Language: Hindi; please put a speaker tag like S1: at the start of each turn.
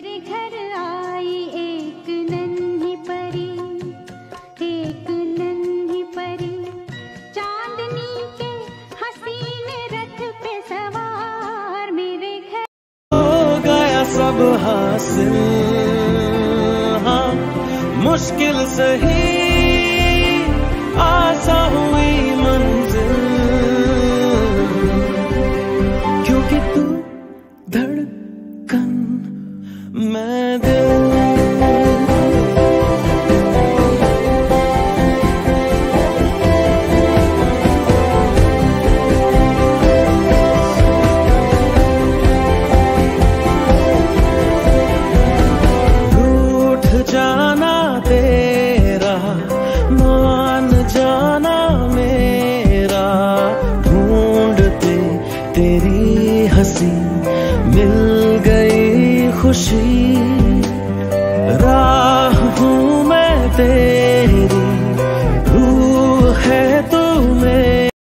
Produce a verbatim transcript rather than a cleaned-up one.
S1: मेरे घर आई एक नन्ही परी, एक नन्ही परी, चांदनी के हसीन रथ पे सवार। मेरे घर
S2: हो गया सब हासिल, हाँ मुश्किल सही आसा हुई मंजिल, क्योंकि तू धड़कन मैं दिल। रूठ जाना तेरा, मान जाना मेरा, ढूंढते तेरी हंसी मिल गई खुशी। राह हूँ मैं तेरी